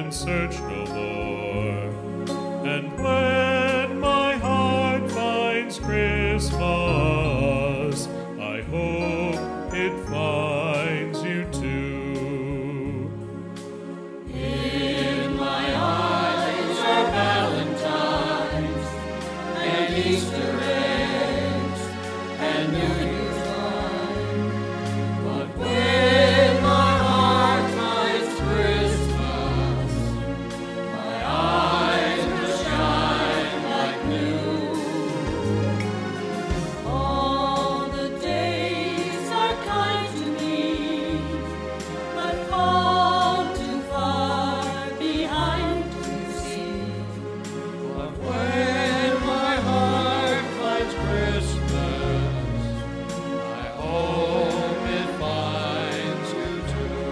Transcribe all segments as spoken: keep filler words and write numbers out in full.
and search no more. And when my heart finds Christmas, I hope it finds you too. In my eyes are Valentine's and Easter eggs and New Year's wine. But when my heart finds Christmas, my eyes will shine like new. All the days are kind to me, but fall too far behind to see. But when my heart finds Christmas, I hope it finds you too.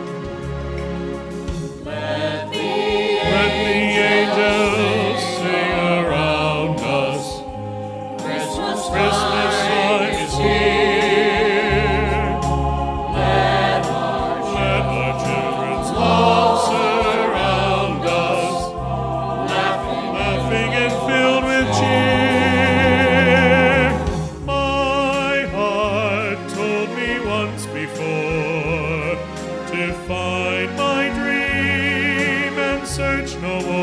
Let the Let the angels sing around us. Christmas Christmas time is here. Let our Let our children's love surround us, laughing laughing and filled with cheer. My heart told me once before to find my dream and search no more.